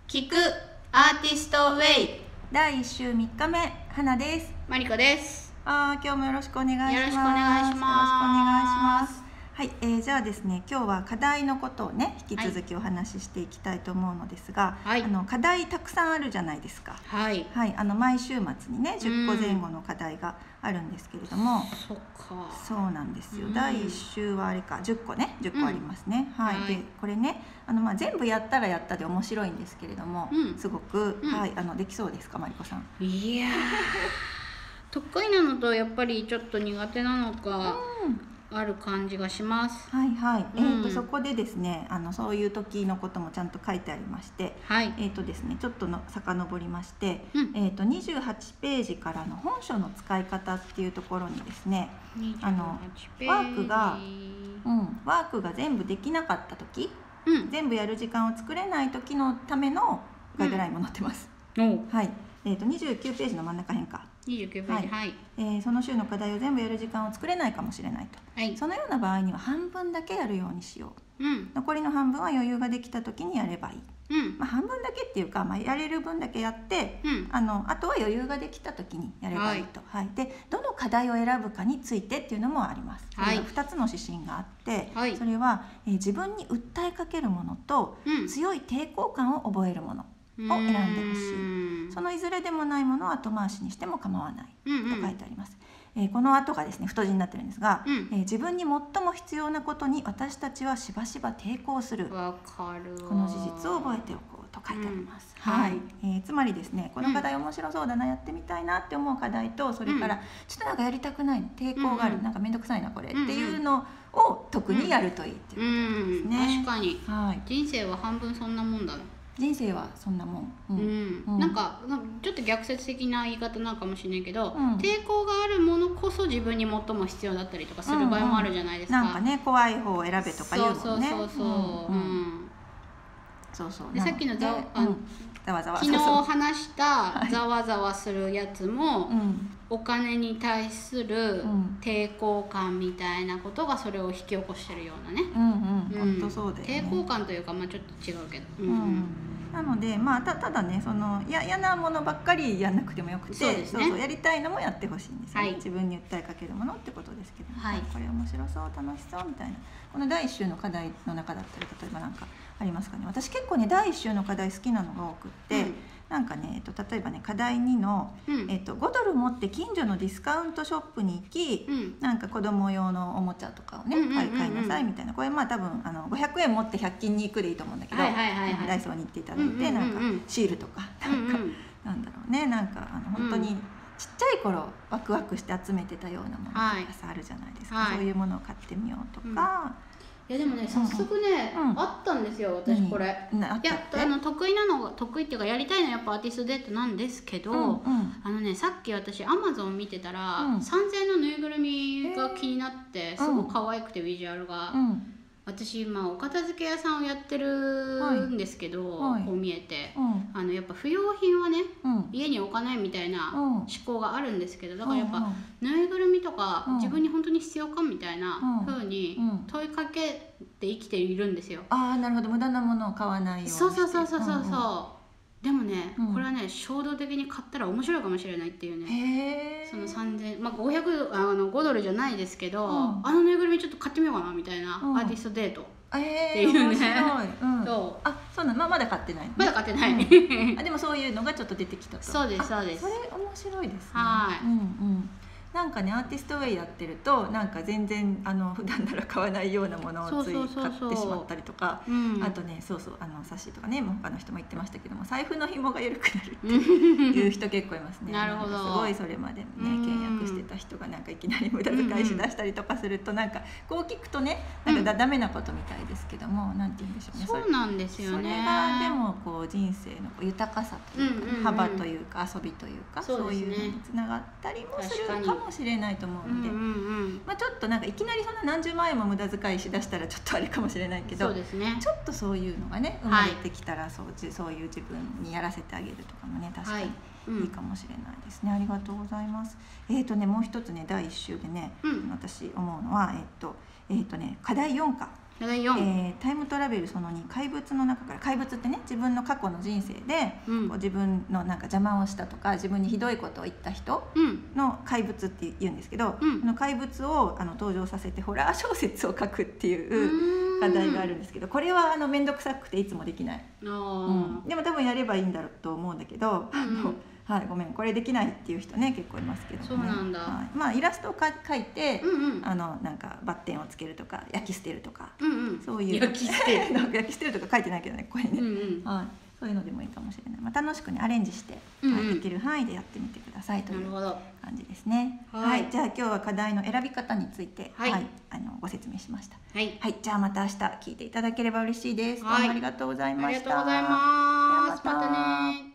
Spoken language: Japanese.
聞くアーティストウェイ第1週3日目、花です。 マリコです。 今日もよろしくお願いします。 よろしくお願いします。 はい、じゃあですね、今日は課題のことをね引き続きお話ししていきたいと思うのですが、 はい、 課題たくさんあるじゃないですか。 はい、 はい、毎週末にね10個前後の課題があるんですけれども、 そっか、 そうなんですよ。第1週はあれか10個ね、10個ありますね。はい、でこれね全部やったらやったで面白いんですけれども、すごく、はい、できそうですか、マリコさん。 いや得意なのとやっぱりちょっと苦手なのか、ある感じがします。 はいはい。そこでですね、そういう時のこともちゃんと書いてありまして、 はい。 ですね、ちょっと遡りまして、28ページからの本書の使い方っていうところにですね、ワークが全部できなかった時、全部やる時間を作れない時のためのガイドラインも載ってます。はい。29ページの真ん中辺か。 29ページ、はい。 その週の課題を全部やる時間を作れないかもしれないと、はい、そのような場合には半分だけやるようにしよう、残りの半分は余裕ができた時にやればいい、半分だけっていうか、やれる分だけやって、あとは余裕ができた時にやればいいと、はい、でどの課題を選ぶかについてっていうのもあります。はい、2つの指針があって、はい、それは、自分に訴えかけるものと、強い抵抗感を覚えるものを選んでほしい。そのいずれでもないものを後回しにしても構わないと書いてあります。この後がですね太字になってるんですが、自分に最も必要なことに私たちはしばしば抵抗する。 わかる。 この事実を覚えておこうと書いてあります。はい。つまりですね、この課題面白そうだな、やってみたいなって思う課題と、それからちょっとなんかやりたくない、抵抗がある、なんかめんどくさいなこれっていうのを特にやるといいっていうことですね。 確かに。はい。人生は半分そんなもんだな。 人生はそんなもん、 なんかちょっと逆説的な言い方なのかもしれないけど、抵抗があるものこそ自分に最も必要だったりとかする場合もあるじゃないですか。 なんかね、怖い方を選べとか言うもんね。 そうで、さっきの昨日話したざわざわするやつも、お金に対する抵抗感みたいなことがそれを引き起こしてるようなね。 本当そうだよね。 抵抗感というか、ちょっと違うけど。 なので、ただね、嫌なものばっかりやんなくてもよくて、そうやりたいのもやってほしいんですよね。自分に訴えかけるものってことですけど、これ面白そう、楽しそうみたいな、この第1週の課題の中だったり、例えばなんかありますかね。私結構ね、第1週の課題好きなのが多くって、なんかね、例えばね、課題2の、5ドル持って近所のディスカウントショップに行き、なんか子供用のおもちゃとかをね、買いなさいみたいな。これ多分500円持って100均に行くでいいと思うんだけど、ダイソーに行っていただいて、なんかシールとか、なんだろうね、なんか本当にちっちゃい頃ワクワクして集めてたようなものとかさ、あるじゃないですか。そういうものを買ってみようとか。 いやでもね、早速ね、あったんですよ、私これ。いや、得意なのが、得意っていうかやりたいのはやっぱアーティストデートなんですけど、さっき私アマゾン見てたら、3000円のぬいぐるみが気になって、すごく可愛くてビジュアルが。私今お片付け屋さんをやってるんですけど、こう見えて、やっぱ不要品はね、家に置かないみたいな思考があるんですけど、だからやっぱぬいぐるみとか自分に本当に必要かみたいな風に問いかけて生きているんですよ。 なるほど、無駄なものを買わないようにして。 そうでもね、これはね、衝動的に買ったら面白いかもしれないっていうね。その3000、5ドルじゃないですけど、ぬいぐるみちょっと買ってみようかなみたいな、アーティストデートっていうね。 そうなの。まだ買ってない。 まだ買ってない。 でもそういうのがちょっと出てきたと。 そうです、そうです。 それ面白いですね。なんかね、アーティストウェイやってると、なんか全然普段なら買わないようなものをつい買ってしまったりとか、あとね、サッシーとかね、他の人も言ってましたけども、財布の紐が緩くなるっていう人結構いますね。 なるほど。 すごいそれまでね、倹約してた人がなんかいきなり無駄遣いしだしたりとかすると、なんかこう聞くとね、なんかダメなことみたいですけども、なんて言うんでしょうね。 そうなんですよね。 それがでもこう人生の豊かさというか、幅というか遊びというか、そういうのにつながったりもするかもしれないと思うので、ちょっとなんかいきなりそんな何十万円も無駄遣いしだしたらちょっとあれかもしれないけど、ちょっとそういうのがね生まれてきたら、そういう自分にやらせてあげるとかもね、確かにいいかもしれないですね。ありがとうございます。もう一つね、第1週でね、私思うのは課題4課。 タイムトラベルその2、怪物の中から。怪物ってね、自分の過去の人生で、こう自分のなんか邪魔をしたとか自分にひどいことを言った人の怪物って言うんですけど、その怪物を登場させてホラー小説を書くっていう課題があるんですけど、これは面倒くさくていつもできない。でも多分やればいいんだろうと思うんだけど、はい、ごめんこれできないっていう人ね結構いますけどね。 そうなんだ。 はい、まあイラストを描いて、なんかバッテンをつけるとか焼き捨てるとか、そういう焼き捨てる焼き捨てるとか書いてないけどねこれね、はい、そういうのでもいいかもしれない。まあ、楽しくねアレンジして、できる範囲でやってみてくださいという感じですね。はい、じゃあ今日は課題の選び方について、ご説明しました。はい、じゃあまた明日聞いていただければ嬉しいです。どうもありがとうございました。 ありがとうございます。またね。